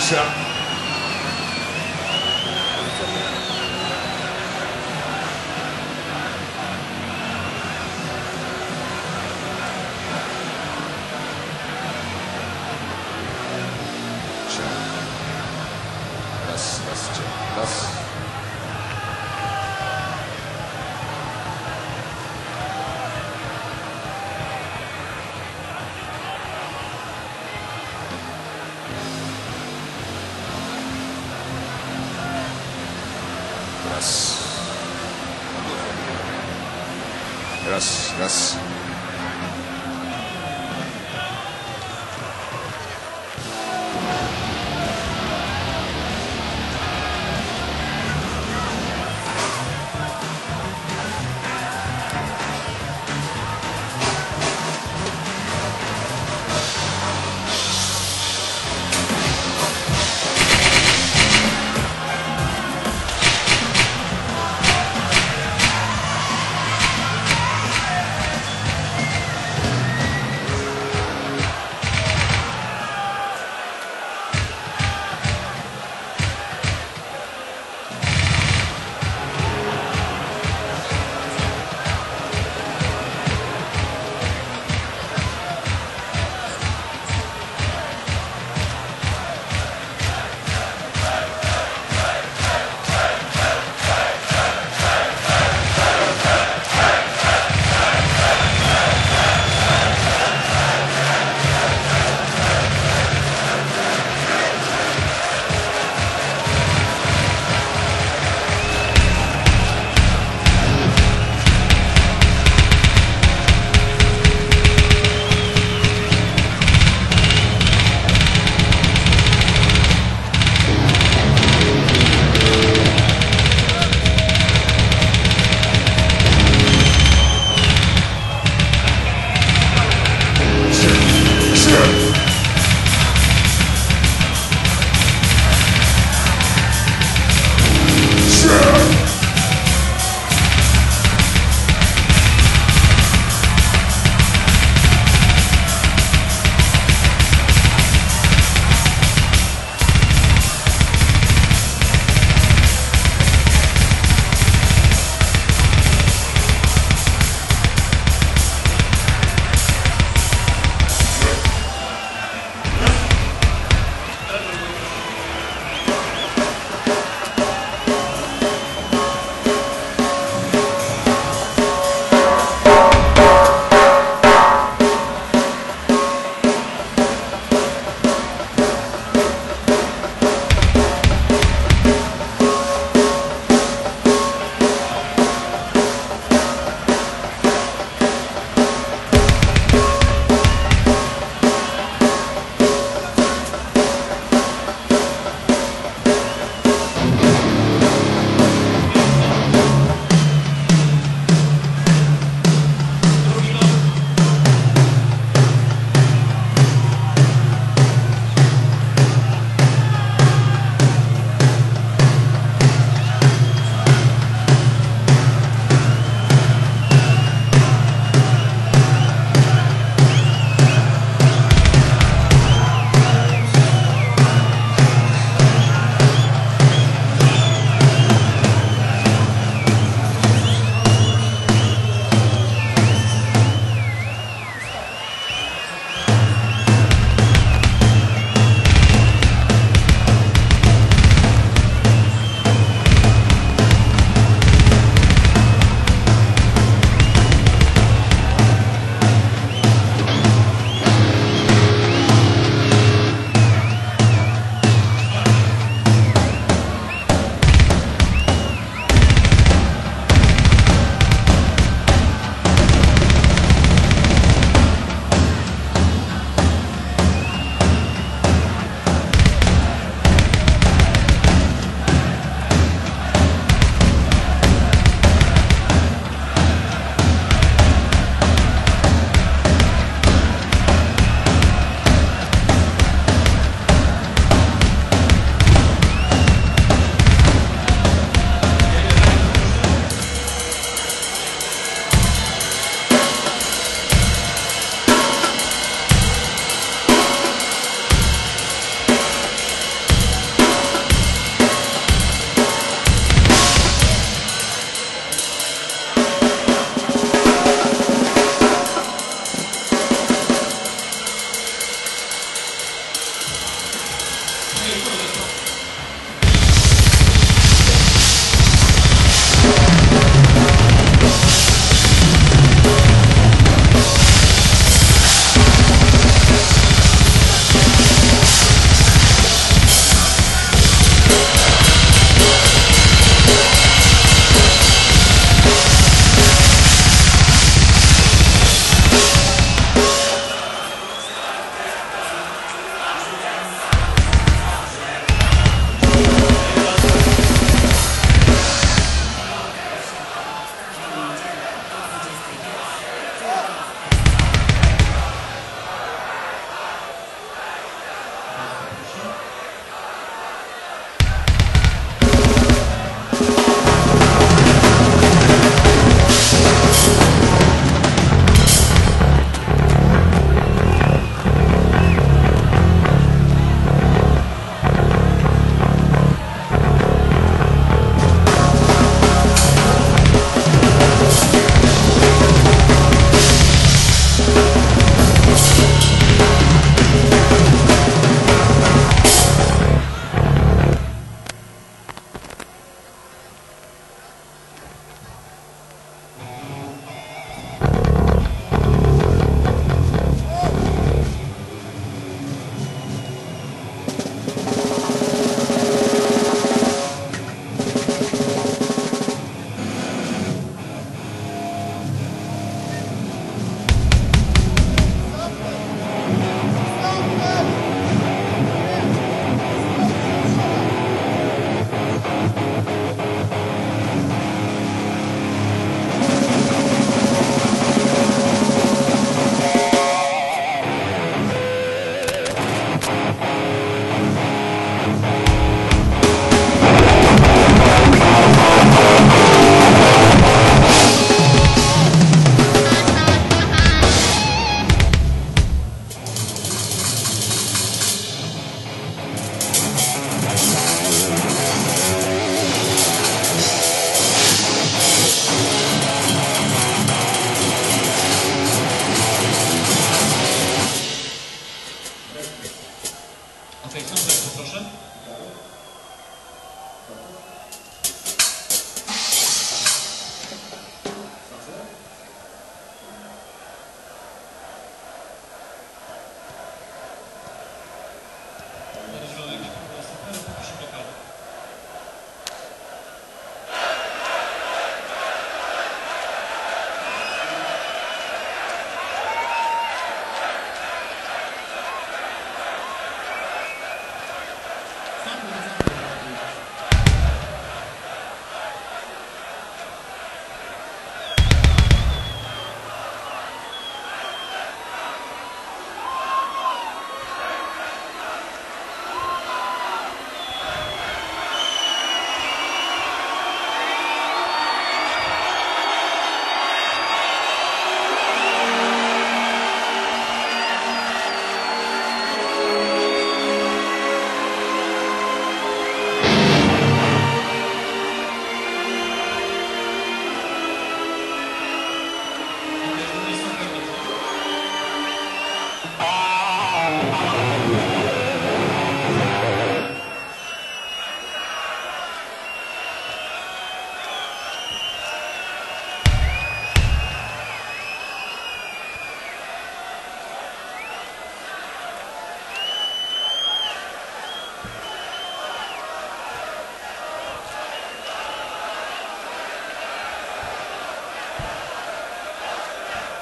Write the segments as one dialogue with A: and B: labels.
A: Grazie. Raz, raz, raz. Raz, raz.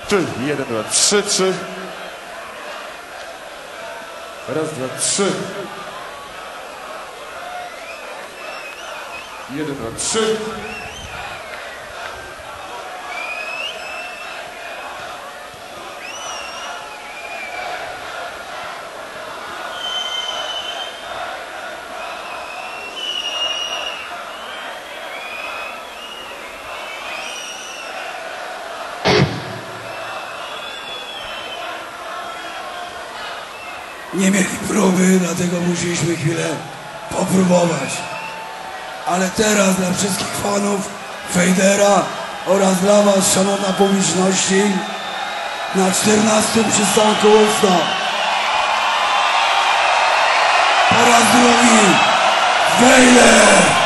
A: Czyli 1, 2, 3, 3. Raz, 2, 3. 1, 2, 3.
B: Nie mieli próby, dlatego musieliśmy chwilę popróbować. Ale teraz dla wszystkich fanów Fejdera oraz dla was, szanowna publiczności, na 14. przystanku Woodstock po raz drugi Fejder!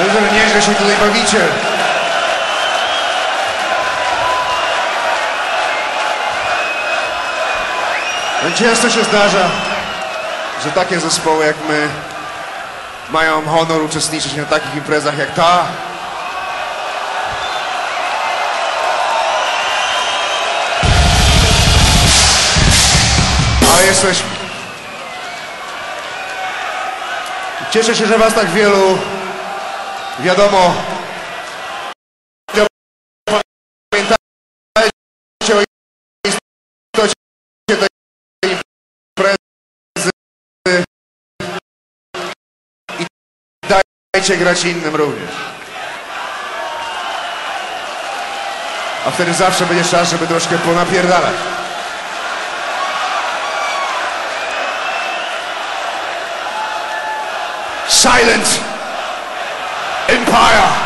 C: Widzę, że nieźle się tutaj bawicie. No często się zdarza, że takie zespoły jak my mają honor uczestniczyć na takich imprezach jak ta. Ale jesteśmy. Cieszę się, że was tak wielu. Wiadomo, pamiętajcie o istocie tej imprezy i dajcie grać innym również. A wtedy zawsze będzie czas, żeby troszkę ponapierdalać. Silent Empire!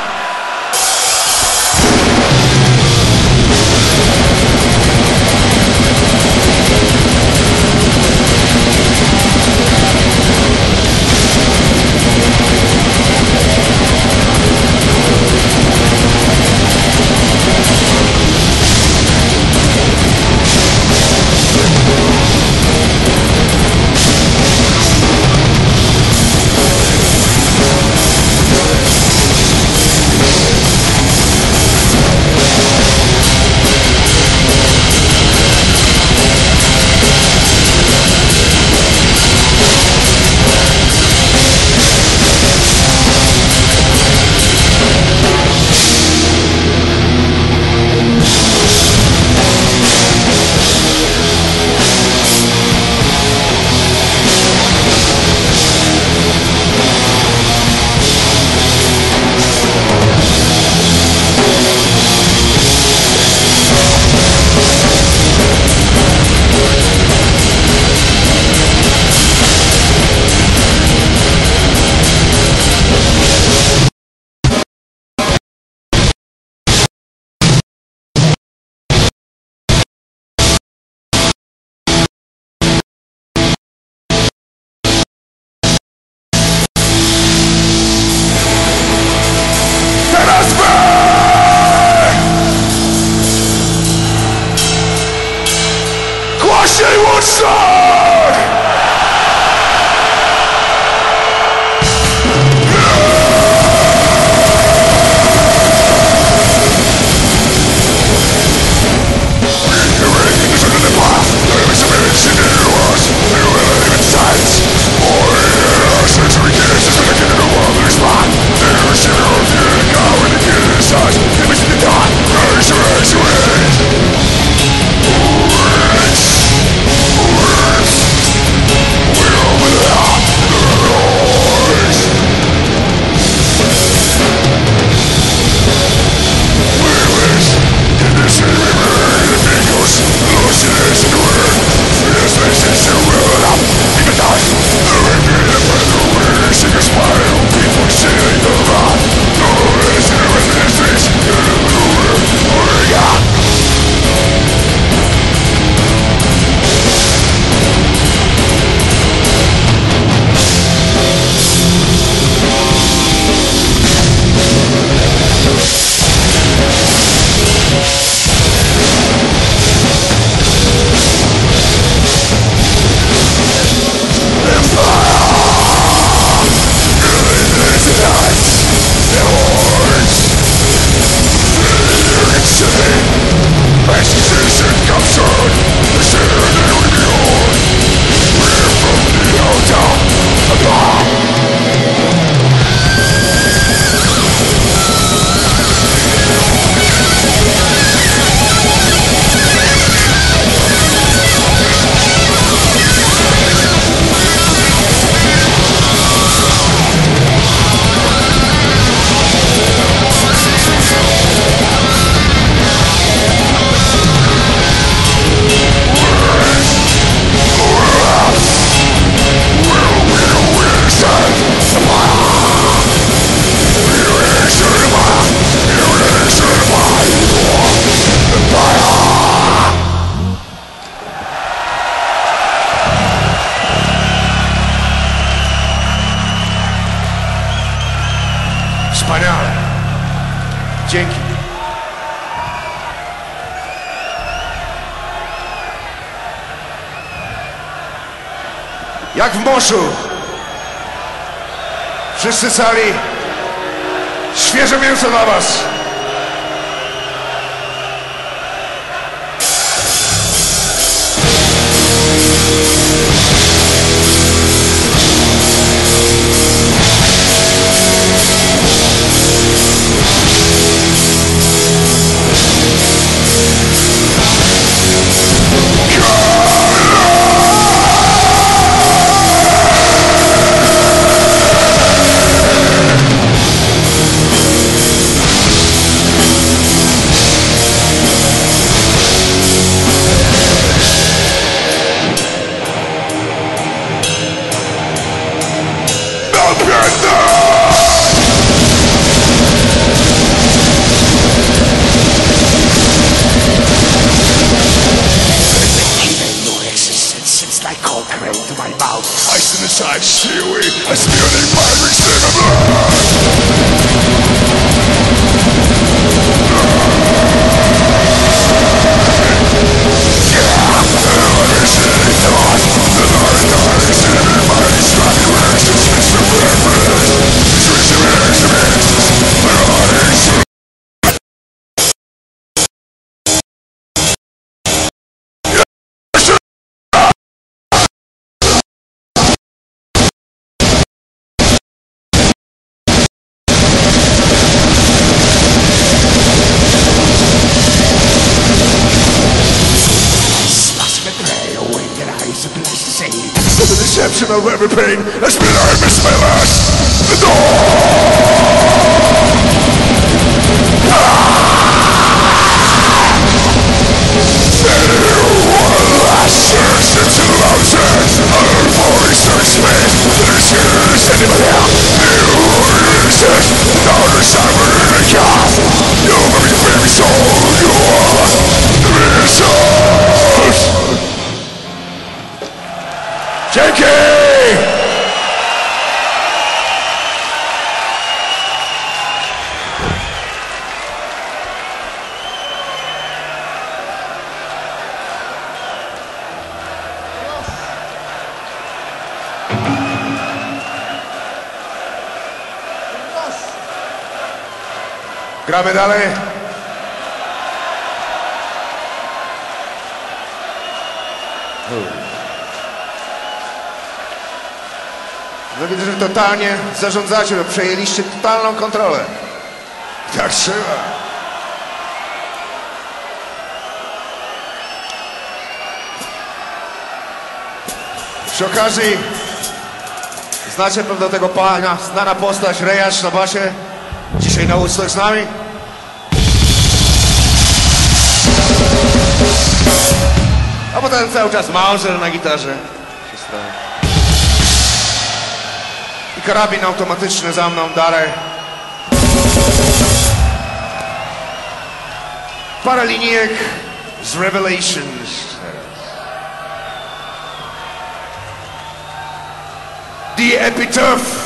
C: Głośniej Woodstock! jak w moszu. Wszyscy cali. Świeże mięso dla was.
D: The deception of every pain has been I miss my last. The door. Anyone last search into the mountains. Our voice search me. There's anybody out. You exist. Now there's cyber in the cast. You very baby soul. You are the resource. Dzięki!
C: Gramy dalej. No widzę, że totalnie zarządzacie, bo przejęliście totalną kontrolę.
D: Tak trzeba.
C: Przy okazji, znacie pewno tego pana, znana postać, Rejacz na basie, dzisiaj na Woodstock z nami. A potem cały czas Mauser na gitarze. I karabin automatyczny za mną, Darek. Parę linijek z Revelations. The Epitaph.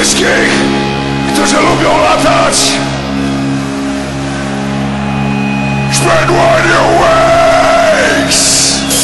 D: wszystkich, którzy lubią latać. Spread wide your wings.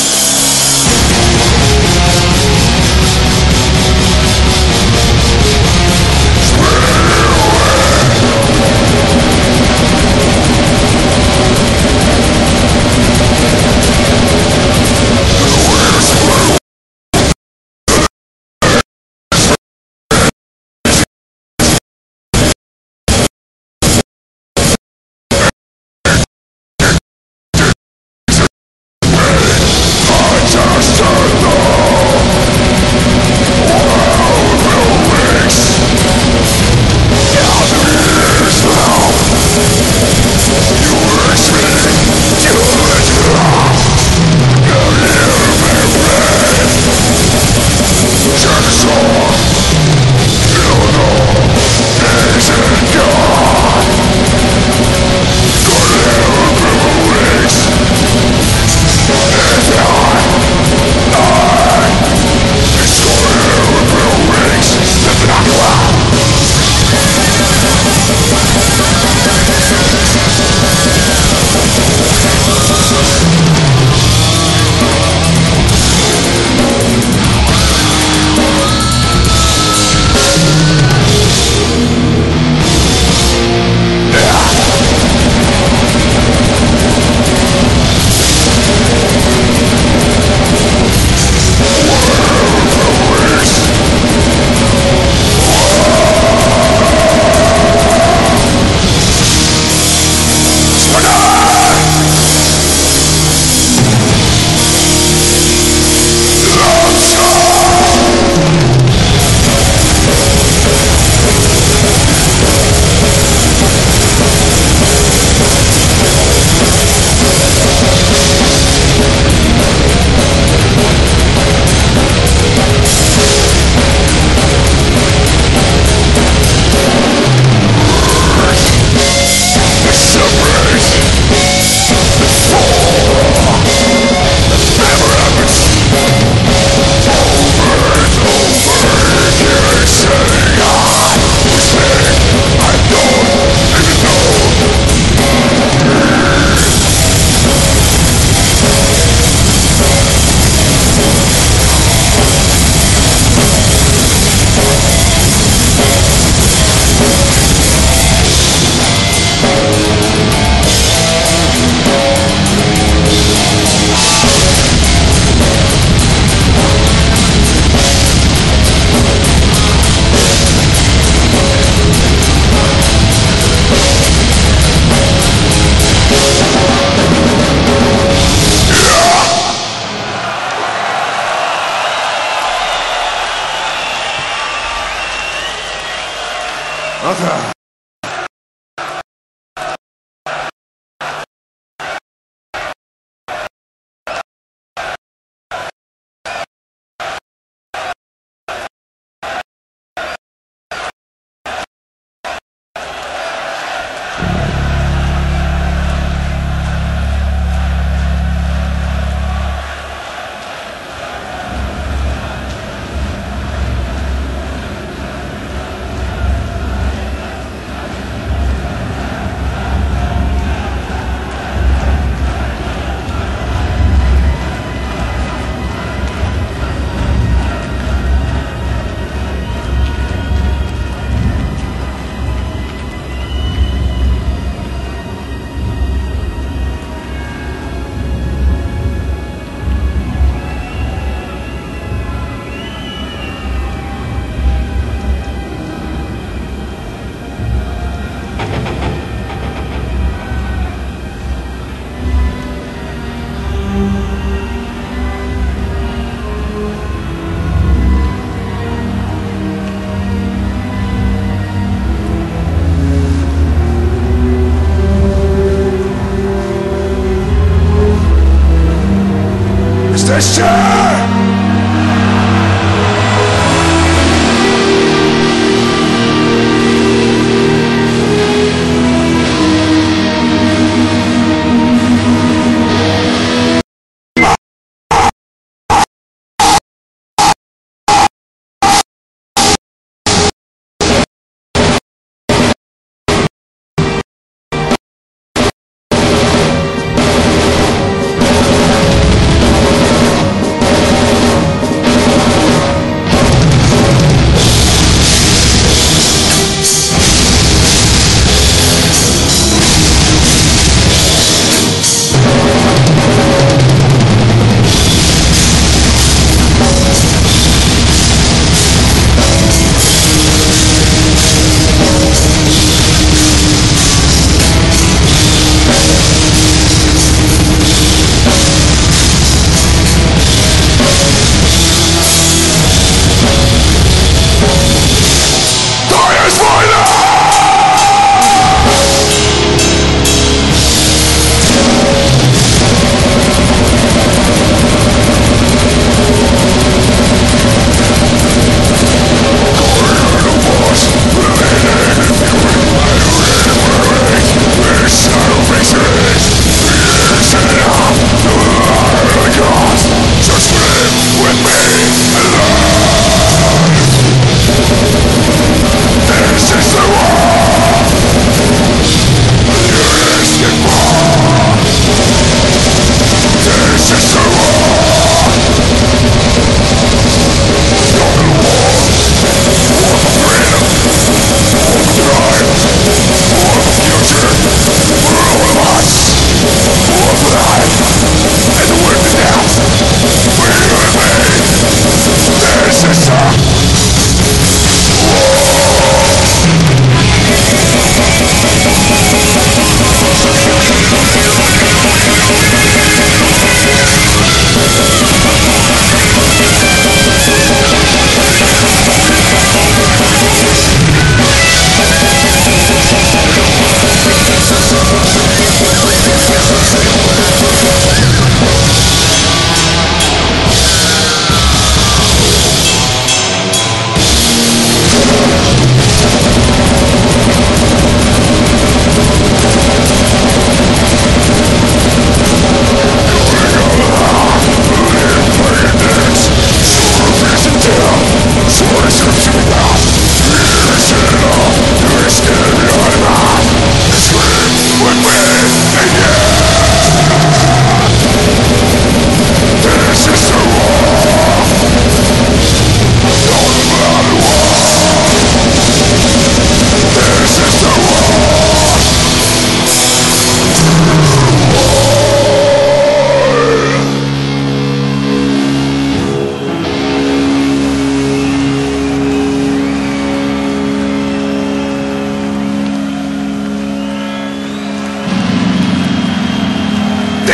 C: No tak.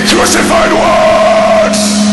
D: crucified ones!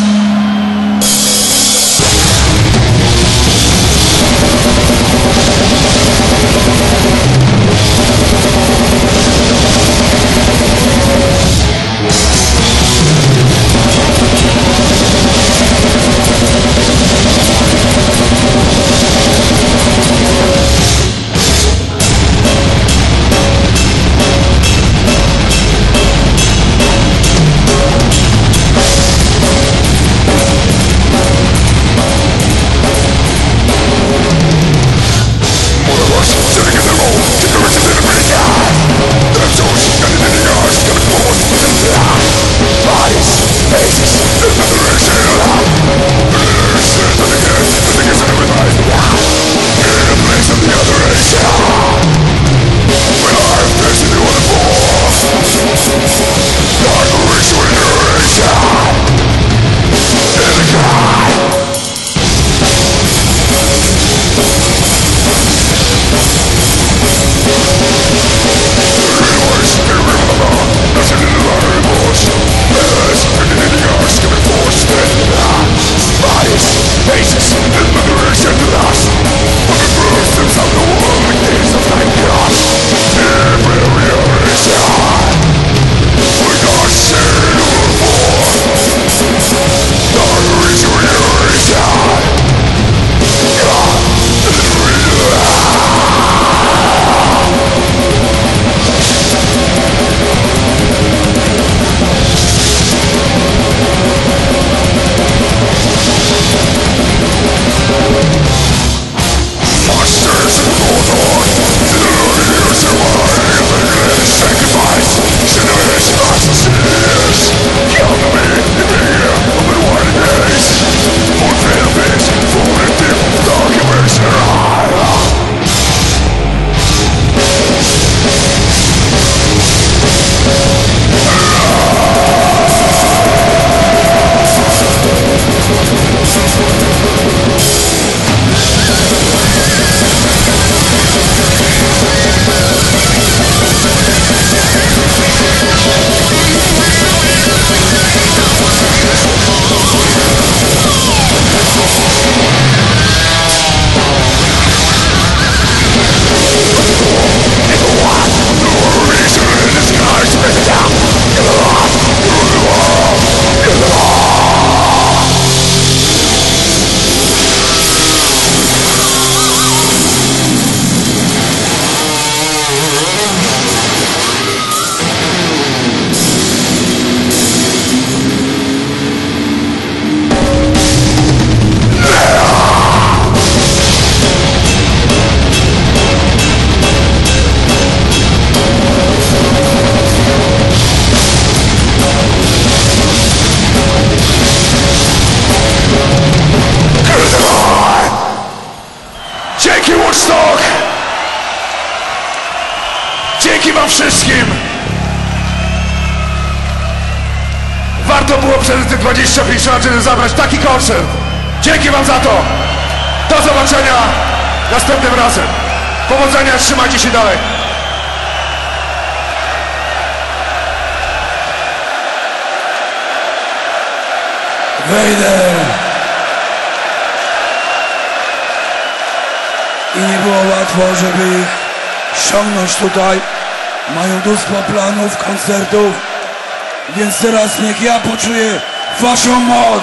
D: Dzięki wam wszystkim! Warto było przez te 25 lat, żeby zabrać taki koncert. Dzięki wam za to! Do zobaczenia następnym razem. Powodzenia, trzymajcie się dalej.
B: Vader! I nie było łatwo, żeby ich ściągnąć tutaj. Mają mnóstwo planów, koncertów, więc teraz niech ja poczuję waszą moc.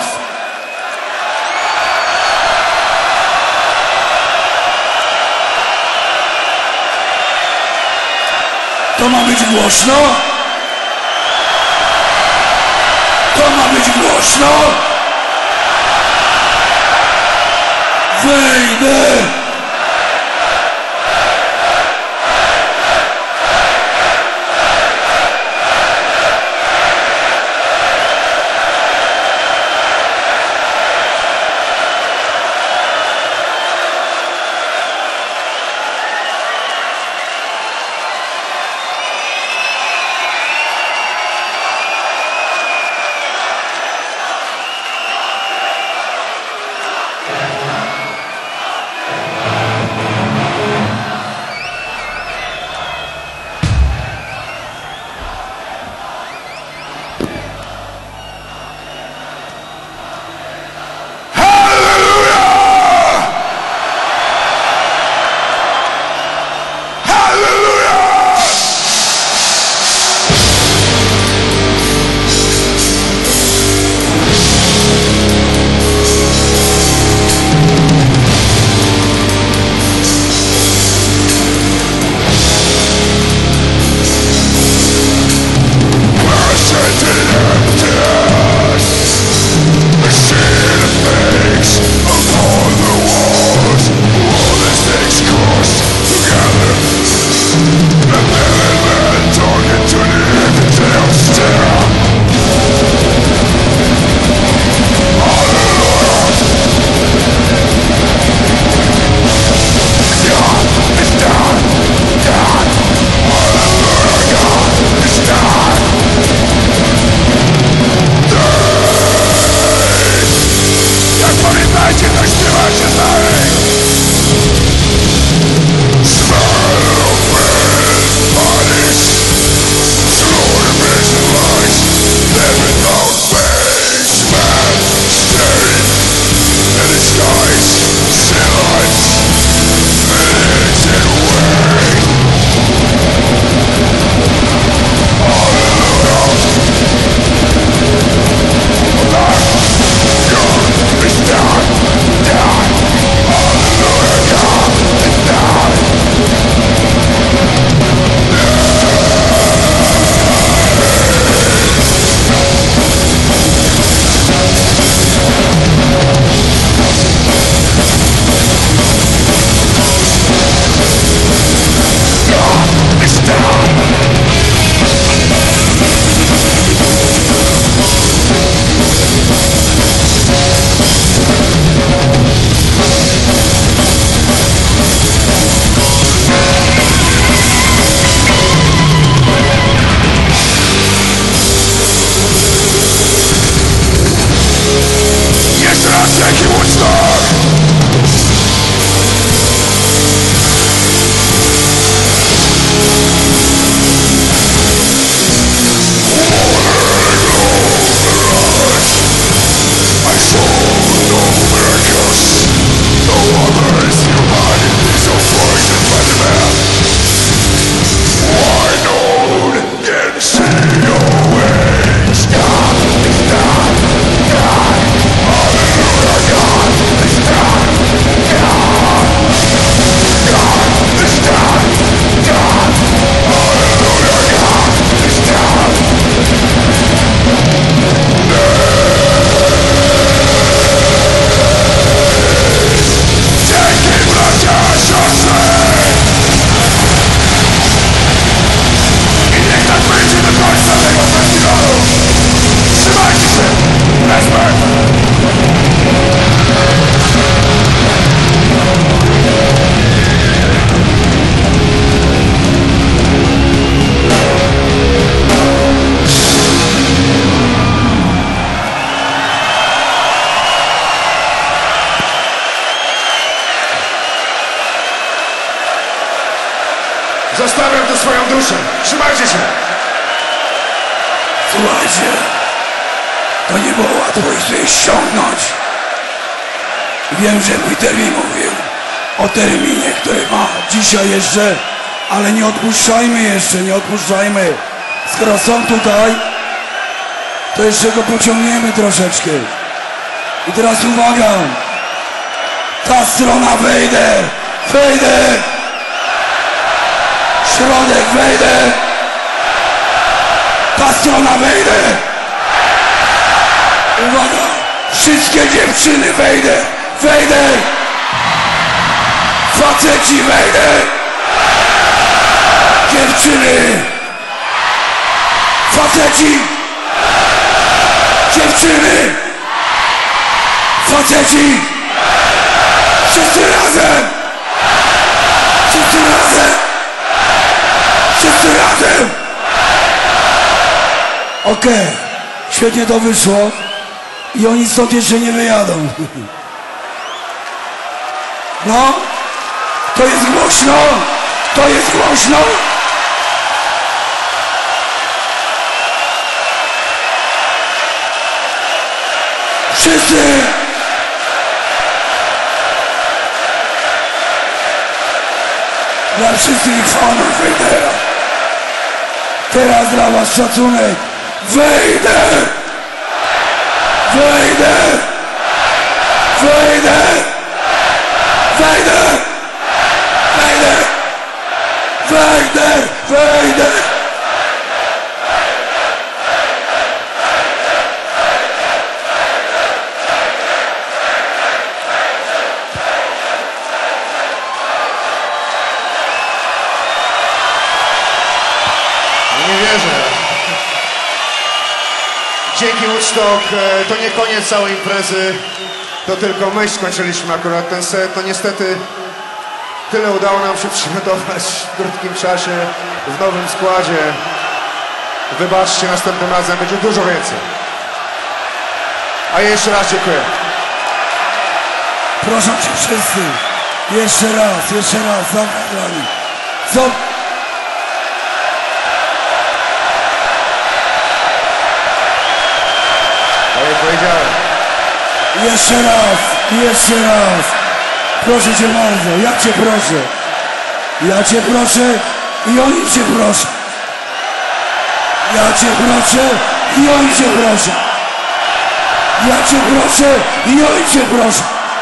B: To ma być głośno? To ma być głośno? Vader!
C: Zostawiam tu swoją duszę. Trzymajcie się.
B: Słuchajcie, to nie było łatwo ich sobie ściągnąć. Wiem, że Peter mi mówił o terminie, który ma dzisiaj jeszcze, ale nie odpuszczajmy jeszcze, nie odpuszczajmy. Skoro są tutaj, to jeszcze go pociągniemy troszeczkę. I teraz uwaga, ta strona Vader, Vader, środek Vader, ta strona Vader. Uwaga, wszystkie dziewczyny Vader, Vader, faceci Vader, dziewczyny, faceci, dziewczyny, faceci, wszyscy razem, wszyscy razem, wszyscy razem. Okej, świetnie to wyszło i oni stąd jeszcze nie wyjadą. No, to jest głośno, to jest głośno. Wszyscy! Dla wszystkich fanów Vadera. Teraz dla was szacunek. Vader! Vader! Vader! Vader! Vader! Vader! Vader!
C: Nie wierzę. Dzięki Woodstock, to nie koniec całej imprezy, to tylko my skończyliśmy akurat ten set. To niestety tyle udało nam się przygotować w krótkim czasie, w nowym składzie. Wybaczcie, następnym razem będzie dużo więcej. A jeszcze raz dziękuję.
B: Proszę cię wszyscy, jeszcze raz, zabrali. Co?
C: Tak jak powiedziałem.
B: Jeszcze raz. Proszę cię bardzo, ja cię proszę. Ja cię proszę i oni cię proszą. Ja cię proszę i oni cię proszą. Ja cię proszę i oni cię proszą.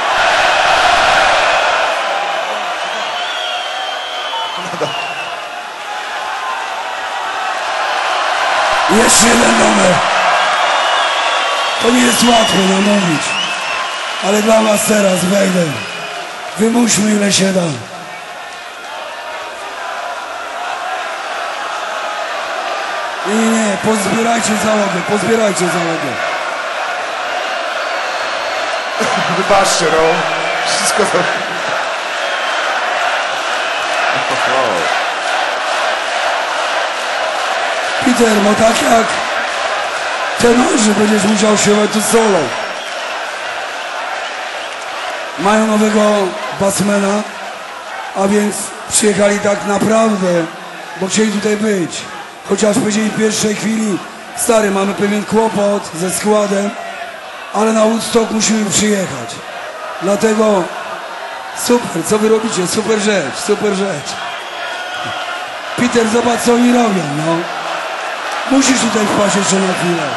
B: Jeszcze jeden numer. To nie jest łatwo namówić, ale dla was teraz wejdę. Wymuśmy ile się da. Nie, pozbierajcie załogę.
C: Wybaczcie, no. Wszystko to...
B: Peter, no tak jak tenorzy będziesz musiał śpiewać tu solo. Mają nowego basmana, a więc przyjechali tak naprawdę, bo chcieli tutaj być. Chociaż powiedzieli w pierwszej chwili, stary, mamy pewien kłopot ze składem, ale na Woodstock musimy przyjechać. Dlatego super, co wy robicie? Super rzecz. Peter, zobacz co oni robią, no. Musisz tutaj wpaść jeszcze na chwilę.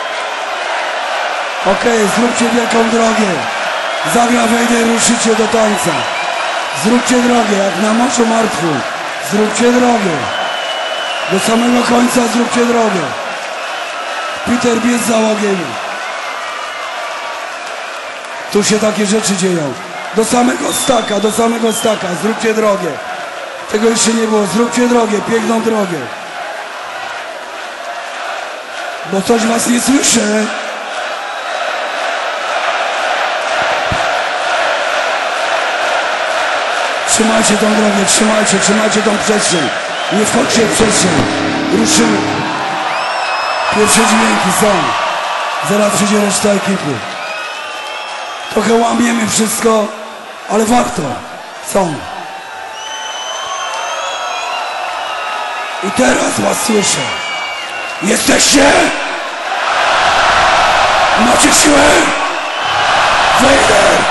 B: Okej, zróbcie wielką drogę. Zagra Vader, ruszycie do tańca. Zróbcie drogę, jak na Moczu Martwym. Zróbcie drogę. Do samego końca zróbcie drogę. Peter, bierz załogę. Tu się takie rzeczy dzieją. Do samego staka. Zróbcie drogę. Tego jeszcze nie było. Zróbcie drogę, piękną drogę. Bo coś was nie słyszę. Trzymajcie tą drogę, trzymajcie tą przestrzeń. Nie wchodźcie w przestrzeń. Ruszymy. Pierwsze dźwięki są. Zaraz przyjdzie reszta ekipy. Trochę łamiemy wszystko, ale warto. Są. I teraz was słyszę. Jesteście? Macie siłę? Vader!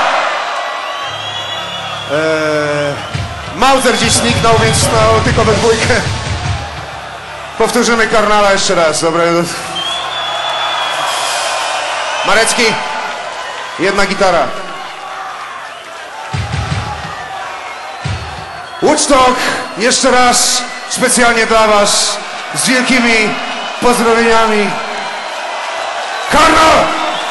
C: Mauser dziś zniknął, więc no, tylko we dwójkę. Powtórzymy Karnala jeszcze raz, dobra? Marecki, jedna gitara. Woodstock, jeszcze raz specjalnie dla was, z wielkimi pozdrowieniami. Karnal!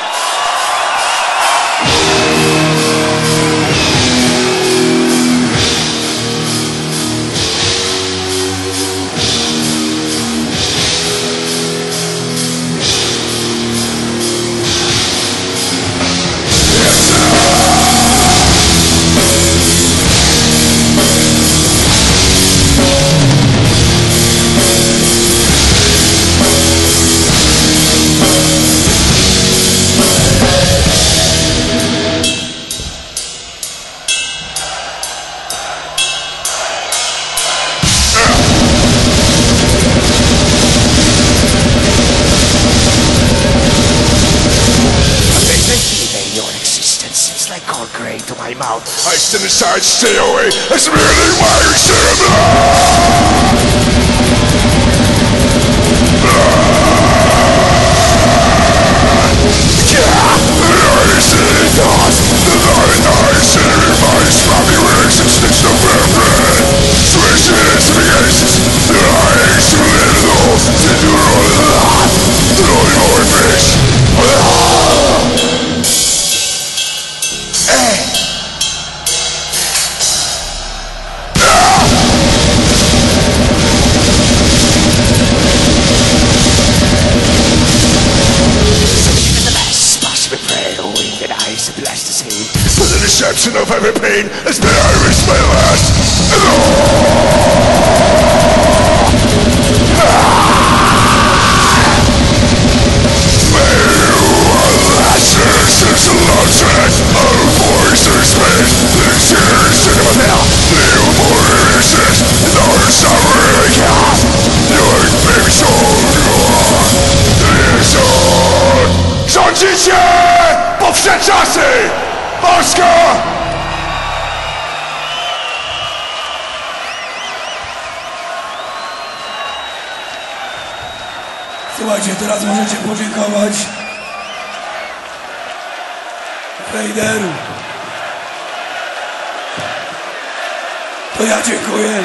D: I stand aside, stay away. That's merely why you should have deception of every pain has been Irish my last. Since a long time, our voices made the tears in the hell. Little more innocent, and our suffering chaos. Your baby soul, is on. Rządzicie! Powsze czasy! Polska!
B: Słuchajcie, teraz możecie podziękować Vaderu. To ja dziękuję.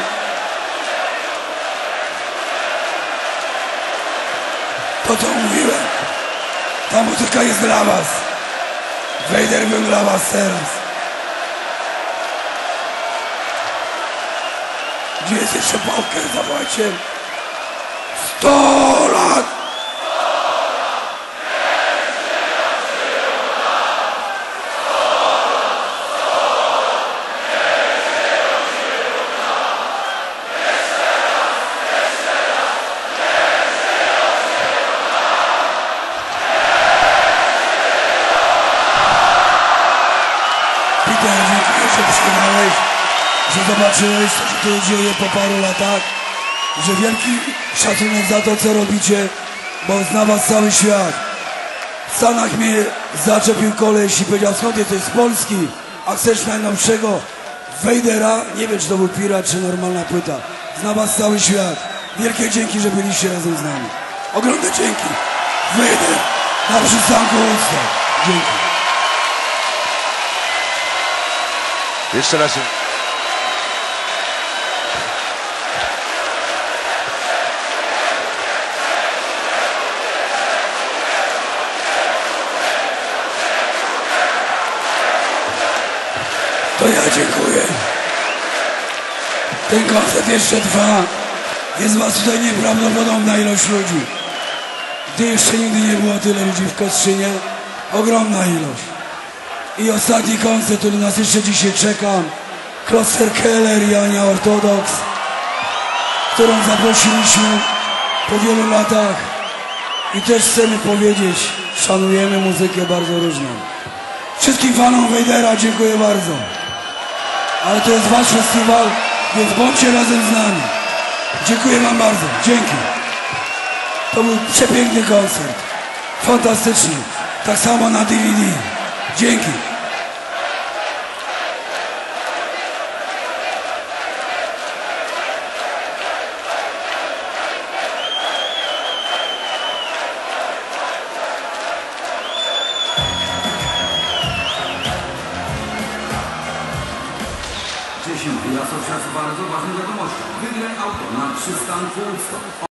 B: To co mówiłem. Ta muzyka jest dla was. Vader był dla was teraz. Gdzie jest jeszcze Pauker? Zawołajcie. 100 lat! Przyjechałeś, że zobaczyłeś, co się tu dzieje po paru latach, że wielki szacunek za to, co robicie, bo zna was cały świat. W Stanach mnie zaczepił koleś i powiedział, skąd jesteś, z Polski, a chcesz najnowszego Vadera? Nie wiem, czy to był pirat, czy normalna płyta. Zna was cały świat. Wielkie dzięki, że byliście razem z nami. Ogromne dzięki. Vader na przystanku Woodstock. Dzięki.
C: Jeszcze raz.
B: To ja dziękuję. Ten koncert jeszcze trwa. Jest was tutaj nieprawdopodobna ilość ludzi. Gdy jeszcze nigdy nie było tyle ludzi w Kostrzynie. Ogromna ilość. I ostatni koncert, który nas jeszcze dzisiaj czeka. Kloster Keller i Ania Ortodoks, którą zaprosiliśmy po wielu latach. I też chcemy powiedzieć, szanujemy muzykę bardzo różną. Wszystkim fanom Vadera dziękuję bardzo. Ale to jest wasz festiwal, więc bądźcie razem z nami. Dziękuję wam bardzo. Dzięki. To był przepiękny koncert. Fantastycznie. Tak samo na DVD. Dzięki.
E: Jasowczas bardzo ważną wiadomością. Wygraj auto na przystanku Woodstock.